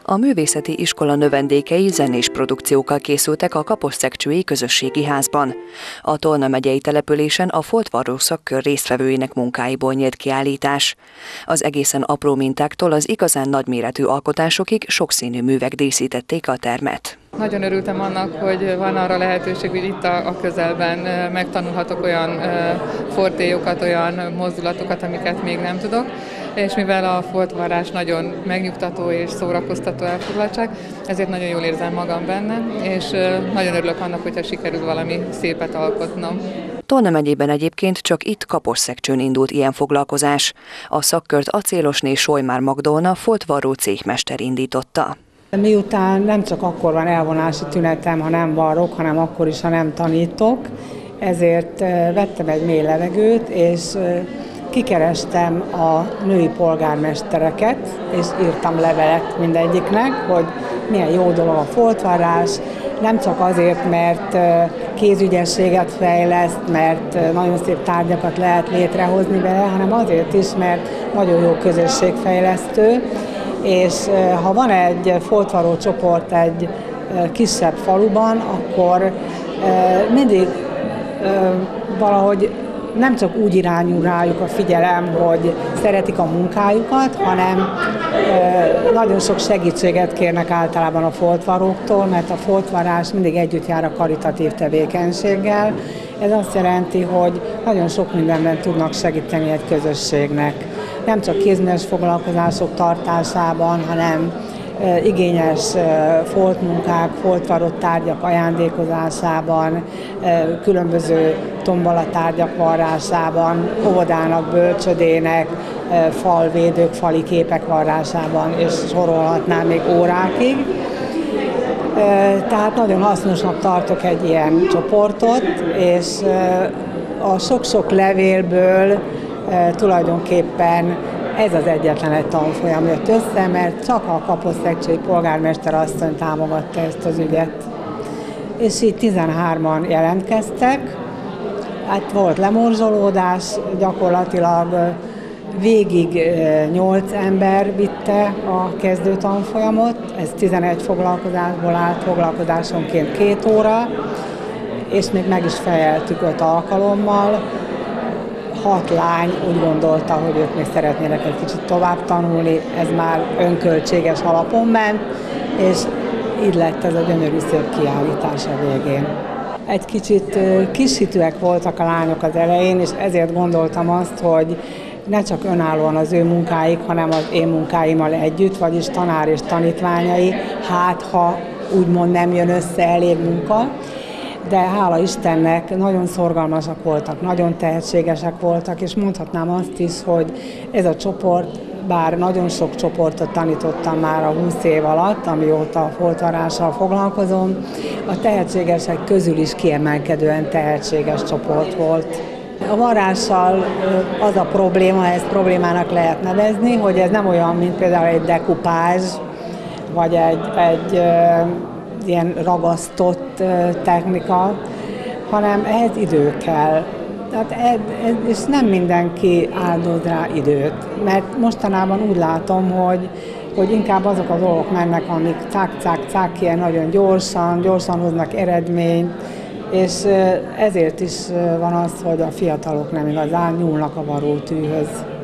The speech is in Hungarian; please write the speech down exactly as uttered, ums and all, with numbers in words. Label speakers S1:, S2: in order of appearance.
S1: A művészeti iskola növendékei zenés produkciókkal készültek a Kaposszegcsői Közösségi Házban. A Tolna megyei településen a foltvarró szakkör résztvevőinek munkáiból nyílt kiállítás. Az egészen apró mintáktól az igazán nagyméretű alkotásokig sokszínű művek díszítették a termet.
S2: Nagyon örültem annak, hogy van arra lehetőség, hogy itt a közelben megtanulhatok olyan fortéjokat, olyan mozdulatokat, amiket még nem tudok. És mivel a foltvarrás nagyon megnyugtató és szórakoztató elfoglaltság, ezért nagyon jól érzem magam benne, és nagyon örülök annak, hogyha sikerül valami szépet alkotnom.
S1: Tolna megyében egyébként csak itt Kaposszegcsőn indult ilyen foglalkozás. A szakkört acélosné Solymár Magdolna foltvarró céhmester indította.
S3: Miután nem csak akkor van elvonási tünetem, ha nem varrok, hanem akkor is, ha nem tanítok, ezért vettem egy mély levegőt, és kikerestem a női polgármestereket, és írtam levelet mindegyiknek, hogy milyen jó dolog a foltvarrás, nem csak azért, mert kézügyességet fejleszt, mert nagyon szép tárgyakat lehet létrehozni vele, hanem azért is, mert nagyon jó közösségfejlesztő, és ha van egy foltvarró csoport egy kisebb faluban, akkor mindig valahogy nem csak úgy irányul rájuk a figyelem, hogy szeretik a munkájukat, hanem nagyon sok segítséget kérnek általában a foltvarróktól, mert a foltvarrás mindig együtt jár a karitatív tevékenységgel. Ez azt jelenti, hogy nagyon sok mindenben tudnak segíteni egy közösségnek. Nem csak kézműves foglalkozások tartásában, hanem igényes foltmunkák, foltvarrott tárgyak ajándékozásában, különböző tombolatárgyak varrásában, óvodának, bölcsödének, falvédők, fali képek varrásában, és sorolhatnám még órákig. Tehát nagyon hasznosnak tartok egy ilyen csoportot, és a sok-sok levélből tulajdonképpen ez az egyetlen egy tanfolyam jött össze, mert csak a kaposszegcsői polgármester asszony támogatta ezt az ügyet. És így tizenhárman jelentkeztek, hát volt lemorzsolódás, gyakorlatilag végig nyolc ember vitte a kezdő tanfolyamot, ez tizenegy foglalkozásból állt, foglalkozásonként két óra, és még meg is fejeltük öt alkalommal. Hat lány úgy gondolta, hogy ők még szeretnének egy kicsit tovább tanulni, ez már önköltséges alapon ment, és így lett ez a gyönyörű szép kiállítás a végén. Egy kicsit kishitűek voltak a lányok az elején, és ezért gondoltam azt, hogy ne csak önállóan az ő munkáik, hanem az én munkáimmal együtt, vagyis tanár és tanítványai, hát ha úgymond nem jön össze elég munka, de hála Istennek nagyon szorgalmasak voltak, nagyon tehetségesek voltak, és mondhatnám azt is, hogy ez a csoport, bár nagyon sok csoportot tanítottam már a húsz év alatt, amióta a foltvarrással foglalkozom, a tehetségesek közül is kiemelkedően tehetséges csoport volt. A varrással az a probléma, ezt problémának lehet nevezni, hogy ez nem olyan, mint például egy dekupázs, vagy egy, egy ilyen ragasztott technika, hanem ehhez idő kell. Tehát ez, ez, és nem mindenki áldoz rá időt, mert mostanában úgy látom, hogy, hogy inkább azok a dolgok mennek, amik cák-cák-cák, ilyen nagyon gyorsan, gyorsan hoznak eredményt, és ezért is van az, hogy a fiatalok nem igazán nyúlnak a varrótűhöz.